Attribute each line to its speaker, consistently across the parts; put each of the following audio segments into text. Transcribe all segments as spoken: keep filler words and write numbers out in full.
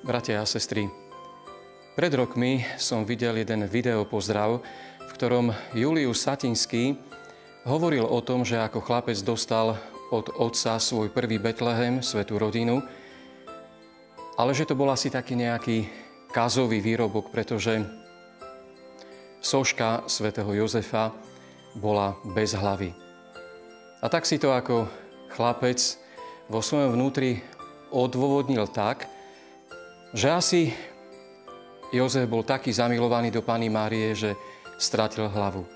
Speaker 1: Bratia a sestry, pred rokmi som videl jeden video pozdrav, v ktorom Julius Satinský hovoril o tom, že ako chlapec dostal od otca svoj prvý Betlehem, svätú rodinu, ale že to bol asi taký nejaký kázový výrobok, pretože soška svätého Jozefa bola bez hlavy. A tak si to ako chlapec vo svojom vnútri odôvodnil tak, že asi Jozef bol taký zamilovaný do Panny Márie, že stratil hlavu.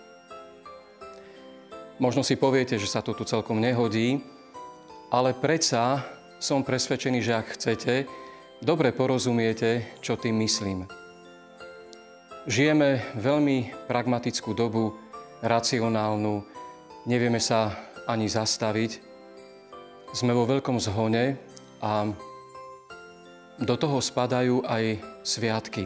Speaker 1: Možno si poviete, že sa to tu celkom nehodí, ale predsa som presvedčený, že ak chcete, dobre porozumiete, čo tým myslím. Žijeme veľmi pragmatickú dobu, racionálnu, nevieme sa ani zastaviť. Sme vo veľkom zhone a do toho spadajú aj sviatky.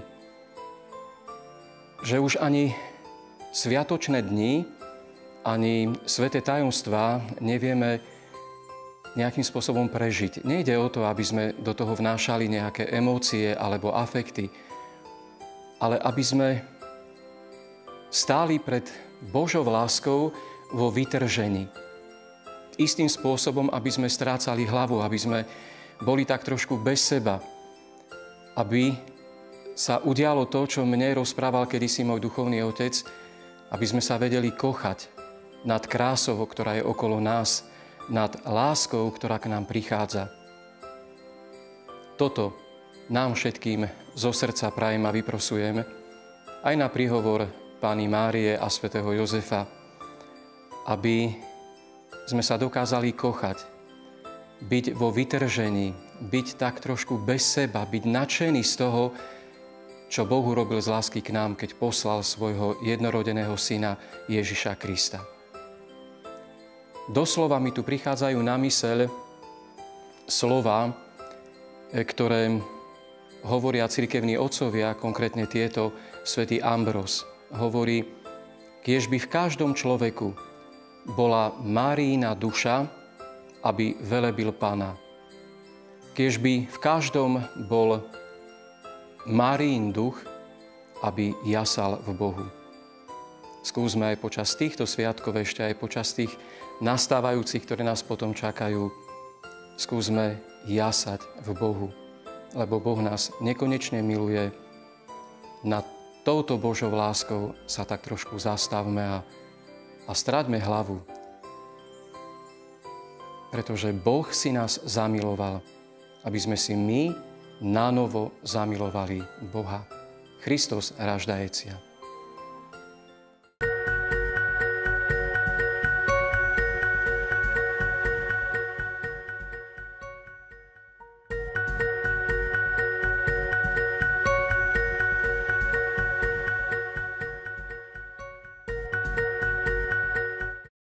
Speaker 1: Že už ani sviatočné dni, ani sväté tajomstvá nevieme nejakým spôsobom prežiť. Nejde o to, aby sme do toho vnášali nejaké emócie alebo afekty, ale aby sme stáli pred Božou láskou vo vytržení. Istým spôsobom, aby sme strácali hlavu, aby sme boli tak trošku bez seba, aby sa udialo to, čo mne rozprával kedysi môj duchovný otec, aby sme sa vedeli kochať nad krásou, ktorá je okolo nás, nad láskou, ktorá k nám prichádza. Toto nám všetkým zo srdca prajem a vyprosujem aj na príhovor Panny Márie a svätého Jozefa, aby sme sa dokázali kochať, byť vo vytržení, byť tak trošku bez seba, byť nadšený z toho, čo Boh urobil z lásky k nám, keď poslal svojho jednorodeného syna Ježiša Krista. Doslova mi tu prichádzajú na myseľ slova, ktoré hovoria cirkevní otcovia, konkrétne tieto svätý Ambros. Hovorí, kiež by v každom človeku bola Máriina duša, aby velebil Pána. Kiež by v každom bol Máriin duch, aby jasal v Bohu. Skúsme aj počas týchto sviatkov, ešte aj počas tých nastávajúcich, ktoré nás potom čakajú, skúsme jasať v Bohu, lebo Boh nás nekonečne miluje. Nad touto Božou láskou sa tak trošku zastavme a, a stráťme hlavu, pretože Boh si nás zamiloval, aby sme si my nanovo zamilovali Boha. Christos raždajecia.